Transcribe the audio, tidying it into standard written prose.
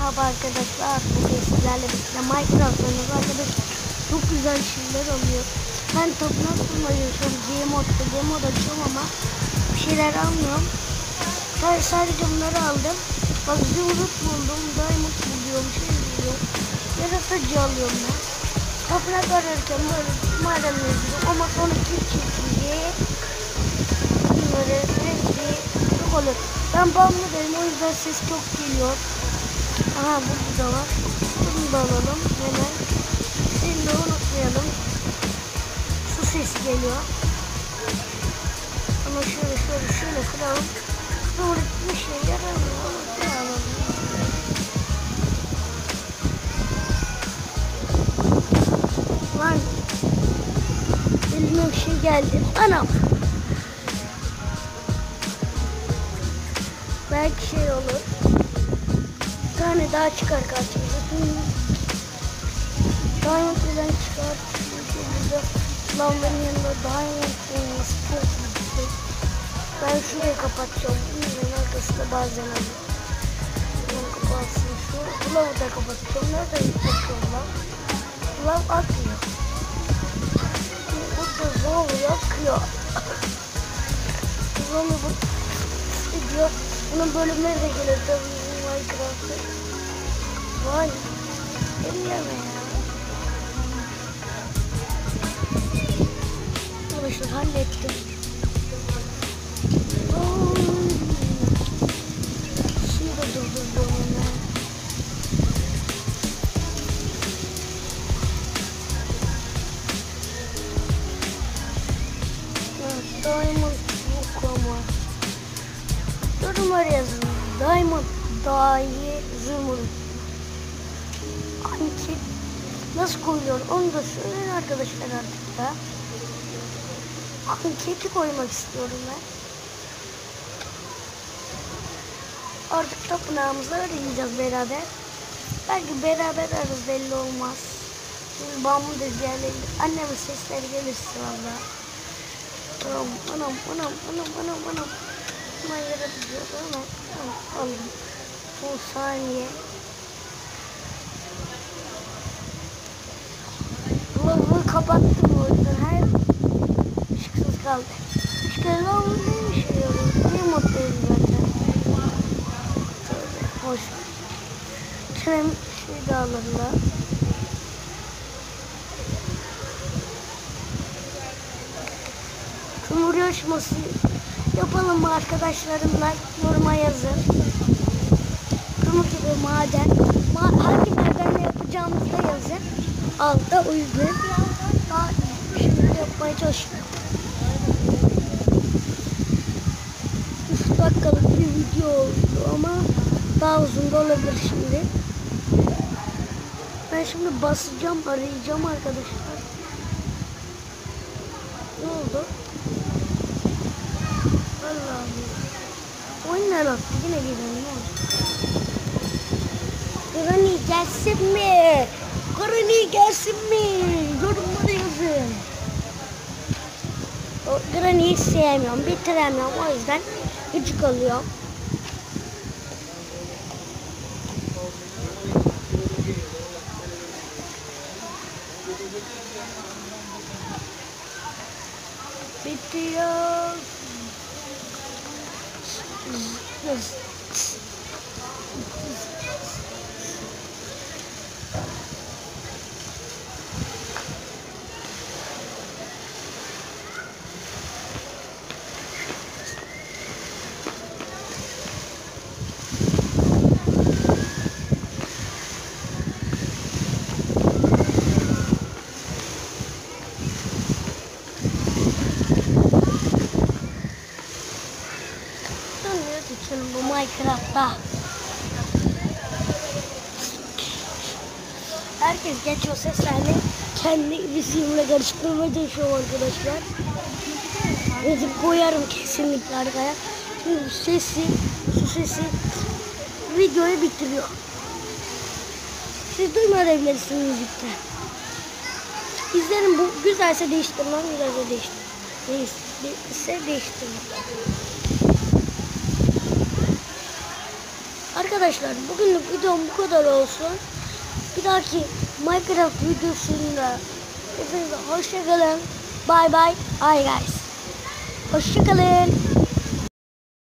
Merhaba arkadaşlar, bugün sizlerle birlikte Minecraft oynuyoruz arkadaşlar. Çok güzel şeyler oluyor. Ben tapınak bulmayı yaşıyorum. Game mode açıyorum ama bir şeyler almıyorum. Sadece bunları aldım. Bak zümrüt buldum, diamond buluyorum, şey buluyorum. Yaratıcı alıyorum ben. Tapınak ararken böyle madenleri buluyorum ama sonra çiftçiliğe böyle sürekli çok olur. Ben bağımlıyım, o yüzden ses çok geliyor. Aha burada da var. Bunu da alalım hemen. Seni de unutmayalım. Su sesi geliyor. Ama şöyle kıralım. Doğru bir şey yaramıyor. Bunu alalım. Lan elime bir şey geldi. Anam. Belki şey olur. Bir tane daha çıkar karşımıza. Diamond neden çıkar? Çünkü burada lavların yanında diamond olması çok yüksek. Ben şurayı kapatacağım. Bunun arkasında bazen alıyor. Bunu kapatsın şu. Bu lavı da kapatacağım. Nerede yapıyorum lan? Lav akmıyor. Burada zor yakıyor. Zombi bu diyor. Bunun bölümleri de gelir tabii Minecraft'ta. Vay. Elleme ya. Arkadaşlar hallettim. Suyu da durdurdum hemen. Diamond yok ama. Yorumlar yazın. Diamond dahi zümrüt. Anket nasıl koyuyor onu da söyleyin arkadaşlar artık da. Anketi koymak istiyorum ben. Artık tapınağımızı arayacağız beraber. Belki beraber ararız, belli olmaz. Şimdi bağımlı da diğerleri. Annemin sesleri gelirse valla. Anam. Hemen yaratacağız hemen. Aldım. Son saniye. Lavı kapattım o yüzden her ışıksız kaldı. İşte lavı ne işe yarıyor? Niye mutluyum zaten? Hoş. Krem şey de alırlar. Kumur yarışması yapalım mı arkadaşlarımla? Yoruma yazın. Kumur gibi maden. Hangi madenle yapacağımızı da yazın. Altta o yüzden daha şimdi yapmaya çalışıyorum. 3 dakikalık bir video oldu ama daha uzun da olabilir şimdi. Ben şimdi basacağım, arayacağım arkadaşlar. Ne oldu? Allah'ım. Oyun ne yaptı? Yine gidelim. Granny gelsin mi? Granny gelsin mi? Yorumlara yazın. O Granny'yi sevmiyorum, bitiremiyorum. O yüzden gıcık oluyor. Bitiyor. Bu Minecraft'ta herkes geçiyor seslerle kendi isimle karıştırmaya çalışıyor arkadaşlar. Müzik koyarım kesinlikle arkaya. Çünkü su sesi videoyu bitiriyor. Siz duymayabilirsiniz müzikte. İzlerim bu güzelse değiştirmem, güzelse değiştirmem. Arkadaşlar Arkadaşlar bugünlük videom bu kadar olsun. Bir dahaki Minecraft videosunda hepinize hoşçakalın. Bye bye. Bye guys. Hoşçakalın.